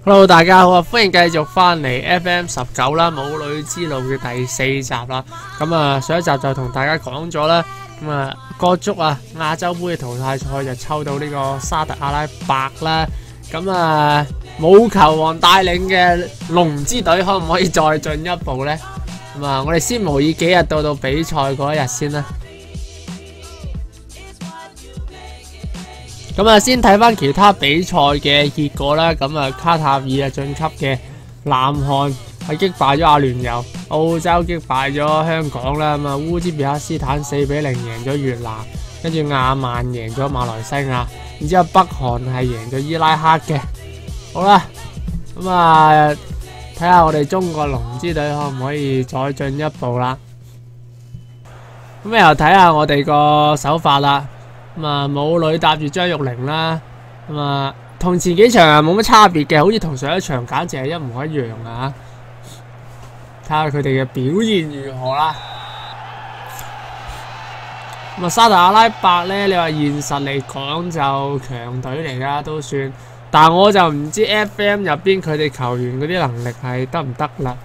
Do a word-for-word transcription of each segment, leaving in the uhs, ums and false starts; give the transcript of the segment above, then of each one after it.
Hello， 大家好啊！歡迎繼續翻嚟 F M 十九啦，母女之路嘅第四集啦。咁啊，上一集就同大家講咗啦。咁啊，國足啊亞洲盃嘅淘汰賽就抽到呢個沙特阿拉伯啦。咁啊，冇球王帶領嘅龍之隊可唔可以再進一步呢？咁啊，我哋先模擬幾日到到比賽嗰一日先啦。咁啊，先睇翻其他比賽嘅結果啦。咁啊，卡塔爾啊晉級嘅南韓係擊敗咗阿聯酋，澳洲擊敗咗香港啦。咁啊，烏茲別克斯坦四比零贏咗越南，跟住亞曼贏咗馬來西亞，然之後北韓係贏咗伊拉克嘅。好啦，咁啊，睇下我哋中國龍之隊可唔可以再進一步啦。咁又睇下我哋個手法啦。咁啊，母女搭住張玉玲啦，咁啊，同前幾場啊冇乜差別嘅，好似同上一場簡直係一模一樣啊！睇下佢哋嘅表現如何啦。咁啊，沙特阿拉伯咧，你話現實嚟講就強隊嚟噶，都算，但我就唔知 F M 入邊佢哋球員嗰啲能力係得唔得啦。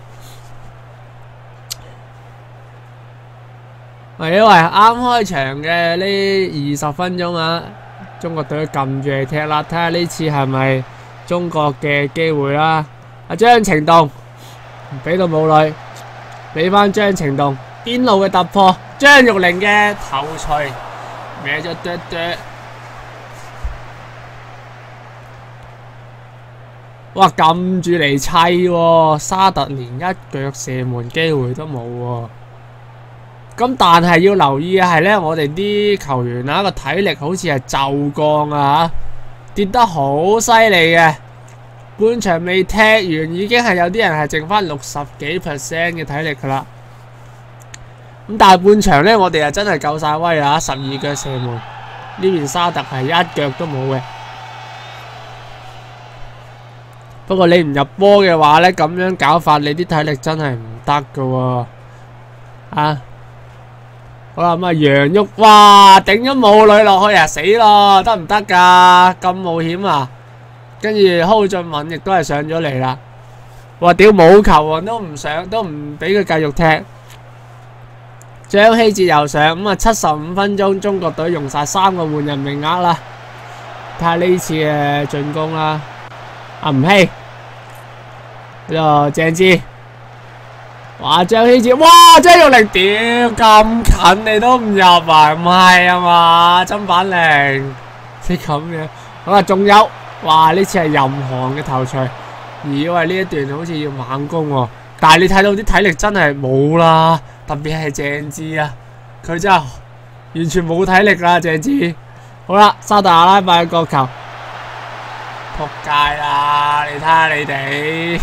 係因為啱開場嘅呢二十分鐘啊，中國隊撳住嚟踢啦，睇下呢次係咪中國嘅機會啦。阿張呈棟俾到母女，俾翻張呈棟邊路嘅突破，張玉玲嘅頭槌歪咗嘟嘟，哇撳住嚟砌喎，沙特連一腳射門機會都冇喎。咁但係要留意嘅係咧，我哋啲球員啊個體力好似係驟降啊，跌得好犀利嘅。半場未踢完，已經係有啲人係剩翻六十幾 percent 嘅體力噶啦。咁但係半場咧，我哋啊真係夠晒威啦，十二腳射門，呢邊沙特係一腳都冇嘅。不過你唔入波嘅話咧，咁樣搞法你啲體力真係唔得噶喎，啊！好啦，咁啊楊旭，哇頂咗母女落去啊，死咯，得唔得噶？咁冒險啊！跟住蒿俊閔亦都係上咗嚟啦。哇屌冇球王都唔上，都唔俾佢繼續踢。張稀哲又上，咁啊七十五分鐘，中國隊用晒三個換人名額啦。睇下呢次嘅進攻啦。阿吳曦，呢個鄭智。哇張稀哲，哇張玉玲，屌咁近你都唔入啊？唔係啊嘛，曾板玲即咁樣。好啦，仲有，哇呢次係任航嘅頭槌，以為呢一段好似要猛攻喎，但係你睇到啲體力真係冇啦，特別係鄭智啊，佢真係完全冇體力啦鄭智。好啦，沙特阿拉伯嘅角球，仆街啦！你睇下你哋。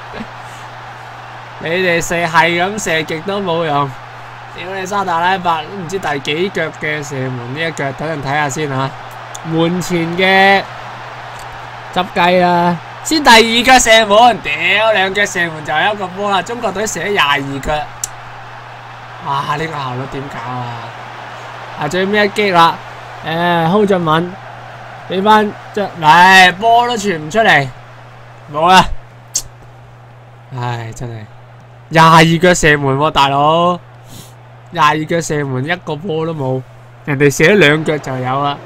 你哋射係咁射極都冇用，屌你沙特阿拉伯都唔知第幾腳嘅射門，呢一腳等陣睇下先吓。門前嘅執雞啊，先第二腳射門，屌兩腳射門就係一個波啦。中國隊射咗廿二腳，哇呢個效率點搞啊？啊最尾一擊啦，誒蒿俊閔俾翻隻嚟波都傳唔出嚟，冇啦，唉真係。廿二腳射門喎，大佬！廿二腳射門一個波都冇，人哋射咗兩腳就有啦。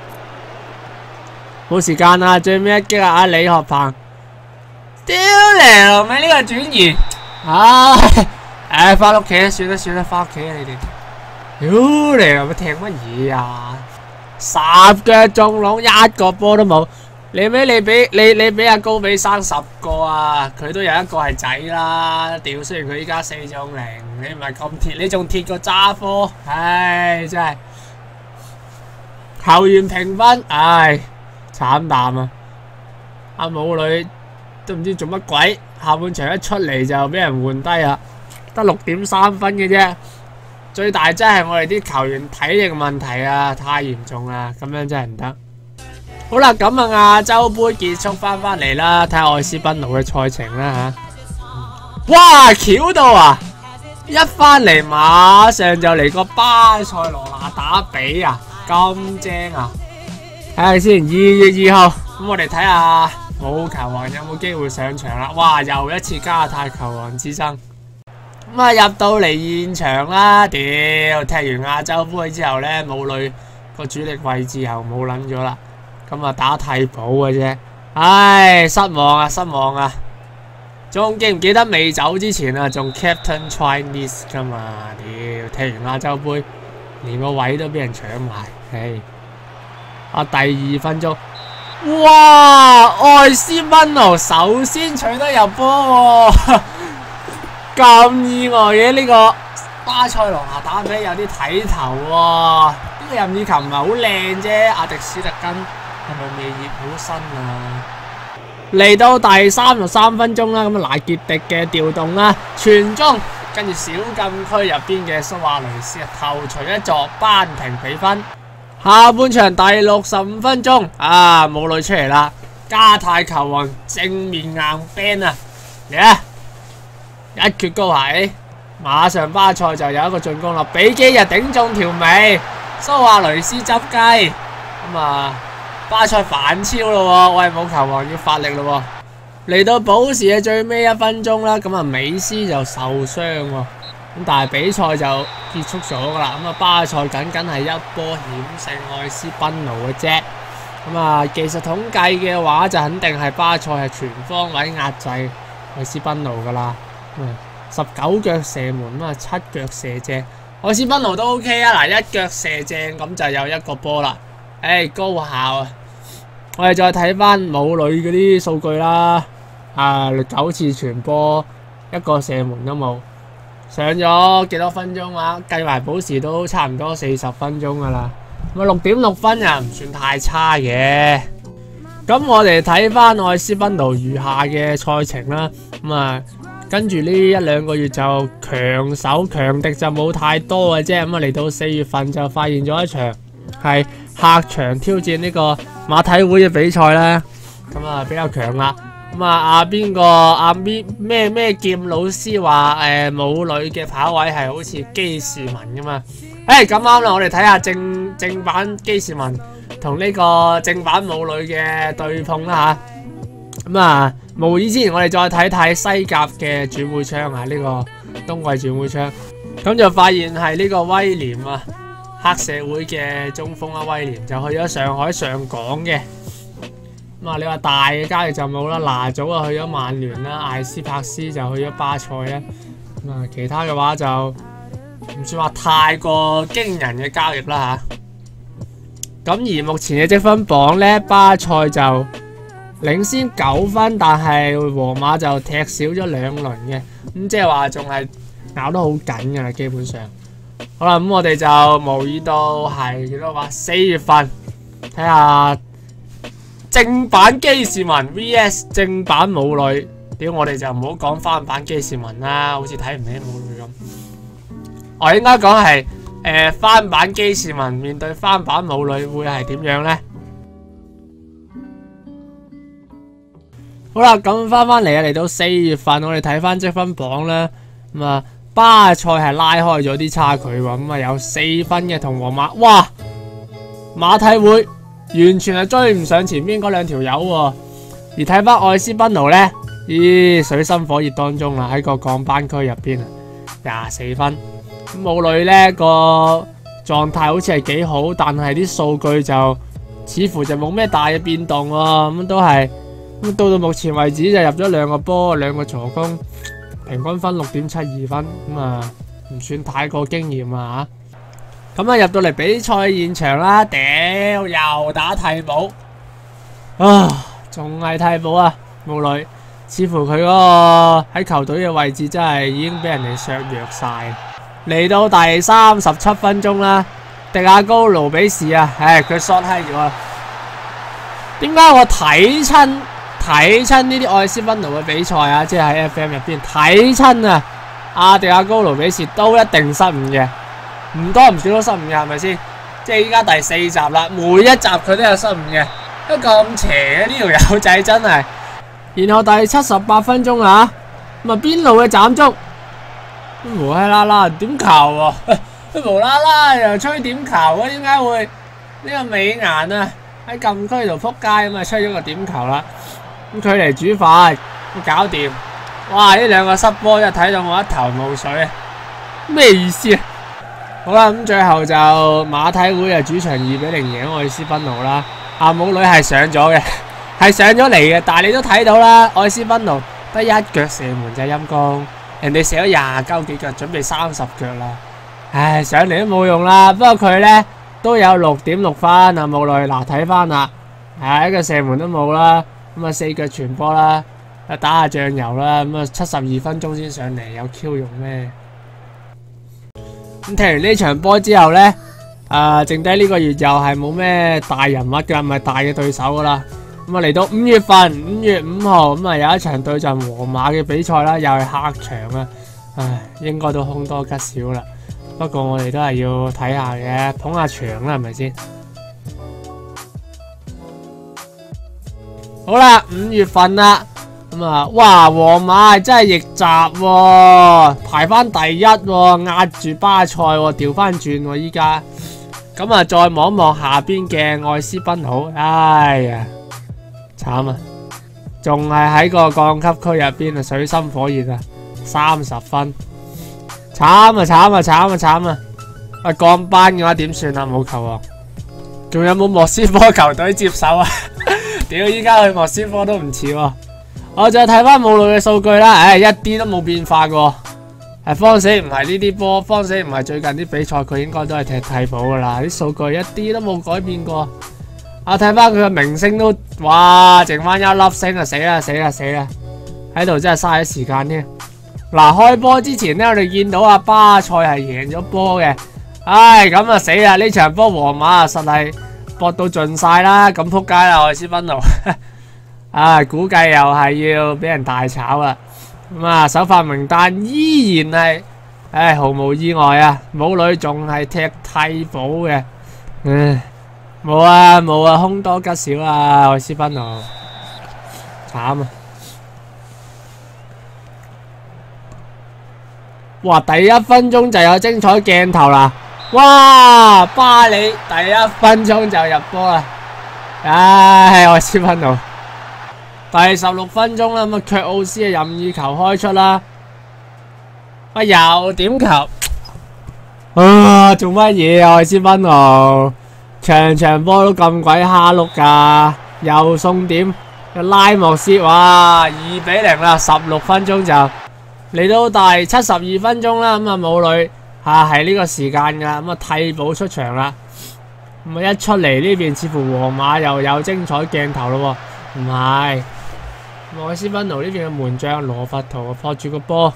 冇時間啦，最尾一擊啊！阿李學鵬，屌你老味呢個轉移，唉，唉翻屋企算啦算啦，翻屋企啊你哋！屌你老味踢乜嘢啊？十腳中籠一個波都冇。你咩？你俾你你俾阿高比生十個啊，佢都有一個係仔啦。屌，雖然佢依家四中零，你唔係咁鐵，你仲鐵過揸科，唉，真係球員評分，唉，慘淡啊！阿母女都唔知做乜鬼，下半場一出嚟就俾人換低啦，得六點三分嘅啫。最大真係我哋啲球員體力問題啊，太嚴重啦，咁樣真係唔得。好啦，咁啊亞洲杯結束翻翻嚟啦，睇下愛斯賓奴嘅賽程啦吓。哇，巧到啊！一翻嚟馬上就嚟個巴塞羅那打比啊，咁正啊！睇下先，二月二號，咁我哋睇下冇球王有冇機會上場啦？哇！又一次加泰球王之爭。咁啊入到嚟現場啦，屌！踢完亞洲杯之後咧，武磊個主力位置又冇撚咗啦。咁啊打替補嘅啫。唉，失望啊，失望啊！仲記唔記得未走之前啊，仲 Captain Chinese 噶嘛？屌！踢完亞洲杯，連個位都俾人搶埋。唉！啊，第二分鐘。哇！愛斯賓奴首先取得入波喎，咁意外嘅呢個巴塞羅那打比有啲睇頭喎。呢個任意球唔係好靚啫，阿迪斯特根係咪未熱好身啊？嚟到第三十三分鐘啦，咁啊拿傑迪嘅調動啦，傳中，跟住小禁區入邊嘅蘇亞雷斯啊頭槌一作扳平比分。下半場第六十五分鐘，啊武磊出嚟啦，加泰球王正面硬 ban 啊，嚟啊！一決高鞋，馬上巴塞就有一個進攻啦，比基就頂中條尾，蘇亞雷斯執雞，咁啊巴塞反超咯喎，喂冇球王要發力咯喎，嚟到補時嘅最尾一分鐘啦，咁啊美斯就受傷喎。咁但係比賽就結束咗噶啦，咁啊巴塞僅僅係一波險勝愛斯賓奴嘅啫。咁啊技術統計嘅話就肯定係巴塞係全方位壓制愛斯賓奴噶啦。十九腳射門啊，七腳射正，愛斯賓奴都 OK 啊。嗱，一腳射正咁就有一個波啦。誒、欸、高效啊！我哋再睇翻武磊嗰啲數據啦。啊，九次傳波，一個射門都冇。上咗幾多分鐘啊？計埋補時都差唔多四十分鐘噶啦。咁啊六點六分又唔算太差嘅。咁我哋睇翻愛斯賓奴餘下嘅賽程啦。咁啊跟住呢一兩個月就強手強敵就冇太多嘅啫。咁啊嚟到四月份就發現咗一場係客場挑戰呢個馬體會嘅比賽啦。咁啊比較強啦。咁啊，阿邊個阿邊咩咩劍老師話誒武磊嘅跑位係好似基士文噶嘛？誒咁啱啦，我哋睇下正正版基士文同呢個正版武磊嘅對碰啦吓。咁啊，無意之前我哋再睇睇西甲嘅轉會窗啊，呢、這個冬季轉會窗，咁就發現係呢個威廉啊，黑社會嘅中鋒啊，威廉就去咗上海上港嘅。咁啊，你話大嘅交易就冇啦，拿祖啊去咗曼聯啦，艾斯帕斯就去咗巴塞啦。咁啊，其他嘅話就唔算話太過驚人嘅交易啦吓。咁而目前嘅積分榜咧，巴塞就領先九分，但係皇馬就踢少咗兩輪嘅，咁即係話仲係咬得好緊㗎啦，基本上。好啦，咁我哋就模擬到係幾多話？四月份睇下。正版基士文 V S 正版武磊，屌我哋就唔好講翻版基士文啦，好似睇唔起武磊咁。我應該講係誒翻版基士文面對翻版武磊會係點樣呢？好啦，咁翻翻嚟啊，嚟到四月份，我哋睇翻積分榜啦。咁啊，巴塞係拉開咗啲差距喎，咁啊有四分嘅同皇馬，哇，馬體會。完全係追唔上前邊嗰兩條友喎，而睇翻愛斯賓奴呢，咦水深火熱當中啦，喺個降班區入邊啊，廿四分。咁武磊呢個狀態好似係幾好，但係啲數據就似乎就冇咩大嘅變動喎，咁都係咁到到目前為止就入咗兩個波，兩個助攻，平均分六點七二分，咁啊唔算太過驚豔啊。咁啊入到嚟比賽現場啦，屌又打替補，啊仲係替補啊！武磊似乎佢嗰個喺球隊嘅位置真係已經俾人哋削弱晒。嚟到第三十七分鐘啦，迪亞高盧比士啊，唉佢 short 閪咗啊！點解我睇親睇親呢啲愛斯賓奴嘅比賽啊？即係喺 F M 入邊睇親啊！阿迪亞高盧比士都一定失誤嘅。唔多唔少都失誤嘅，係咪先？即係依家第四集啦，每一集佢都有失誤嘅，都咁邪嘅呢條友仔真係。然後第七十八分鐘啊，咁啊邊路嘅斬足，無啦啦啦點球喎？佢無啦啦又吹點球啊？點解會呢個美顏啊喺禁區度撲街咁啊吹咗個點球啦？ 咁距離主罰都搞掂。哇！呢兩個失波一睇到我一頭霧水啊！咩意思啊？好啦，咁最後就馬體會啊主場二比零贏愛斯賓奴啦。阿母女係上咗嘅，係上咗嚟嘅，但係你都睇到啦，愛斯賓奴得一腳射門就陰公，人哋射咗廿九幾腳，準備三十腳啦。唉，上嚟都冇用啦。不過佢呢都有六點六分啊，母女嗱睇翻啦，係一個射門都冇啦，咁啊四腳傳波啦，打下醬油啦，咁啊七十二分鐘先上嚟，有 Q 用咩？咁踢完呢場波之後呢，誒、呃，剩低呢個月又係冇咩大人物噶，唔係大嘅對手噶啦。咁啊嚟到五月份，五月五號咁啊有一場對陣皇馬嘅比賽啦，又係客場啊，唉，應該都凶多吉少啦。不過我哋都係要睇下嘅，捧下場啦，係咪先？好啦，五月份啦。咁啊，哇！皇馬真係逆襲喎，排翻第一喎，壓住巴塞喎，調翻轉喎依家。咁啊，再望一望下邊嘅愛斯賓奴，哎呀，慘啊！仲係喺個降級區入邊啊，水深火熱啊，三十分，慘啊慘啊慘啊慘啊！啊降班嘅話點算啊？冇球王，仲有冇莫斯科球隊接手啊？屌，依家去莫斯科都唔似喎。我再睇翻母女嘅數據啦，唉，一啲都冇變化過。係方死唔係呢啲波，方死唔係最近啲比賽，佢應該都係踢替補噶啦，啲數據一啲都冇改變過。啊，睇翻佢嘅明星都，哇，剩翻一粒星啊，死啦死啦死啦！喺度真係嘥咗時間添。嗱，開波之前呢，我哋見到啊巴塞係贏咗波嘅，唉，咁啊死啦！呢場波皇馬啊實係搏到盡晒啦，咁撲街啦愛斯賓奴。啊，估計又係要俾人大炒啦。咁啊，首發名單依然係，唉，毫無意外啊，母女仲係踢替補嘅。唉，冇啊冇啊，凶多吉少啊，愛斯賓奴，慘啊！哇，第一分鐘就有精彩鏡頭啦！哇，巴里第一分鐘就入波啦！唉，愛斯賓奴。第十六分鐘啦，咁啊，卻奧斯嘅任意球開出啦，啊又點球，啊做乜嘢啊？愛斯賓奴場場波都咁鬼蝦碌噶，又送點，拉莫斯，哇二比零啦，十六分鐘就嚟到第七十二分鐘啦，咁啊母女吓係呢個時間噶，咁啊替補出場啦，咁啊一出嚟呢邊似乎皇馬又有精彩鏡頭咯，唔係。愛斯賓奴呢邊嘅門將羅佛圖撲住個波，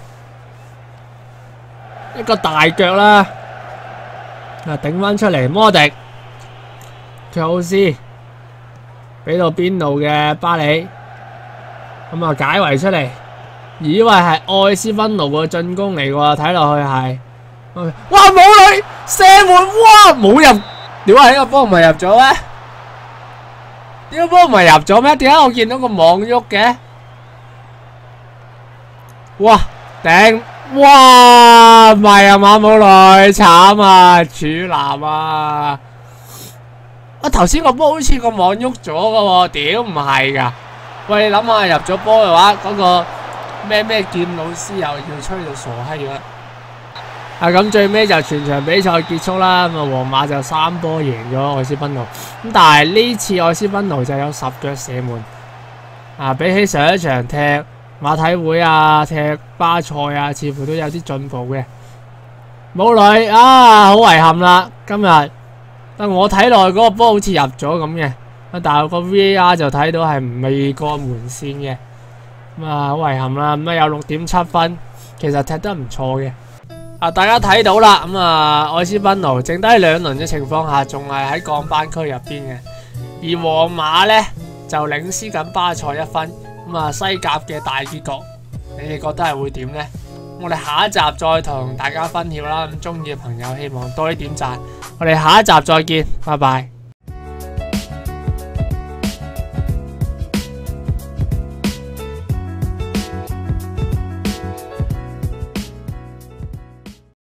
一個大腳啦，啊頂翻出嚟，摩迪，卻奧斯俾到邊路嘅巴里，咁啊解圍出嚟，以為係愛斯賓奴嘅進攻嚟喎，睇落去係，哇母女射門，哇冇入，點解呢個波唔係入咗咩？呢個波唔係入咗咩？點解我見到個網喐嘅？哇頂！哇唔係啊馬母女慘啊處男啊！啊頭先個波好似個網喐咗噶喎，屌唔係噶！喂你諗下入咗波嘅話，嗰、那個咩咩劍老師又要吹到傻閪咗。啊咁最尾就全場比賽結束啦，咁啊皇馬就三波贏咗愛斯賓奴，咁但係呢次愛斯賓奴就有十腳射門，啊比起上一場踢馬體會啊、踢巴塞啊，似乎都有啲進步嘅。母女啊，好遺憾啦，今日但我睇落去嗰個波好似入咗咁嘅，但係個 V A R 就睇到係未過門線嘅，咁啊好遺憾啦，咁啊有六點七分，其實踢得唔錯嘅。啊，大家睇到啦，咁啊愛斯賓奴剩低兩輪嘅情況下，仲係喺降班區入邊嘅，而皇馬呢，就領先緊巴塞一分。咁啊，西甲嘅大結局，你哋覺得係會點呢？我哋下一集再同大家分享啦。咁中意嘅朋友希望多啲點讚。我哋下一集再見，拜拜。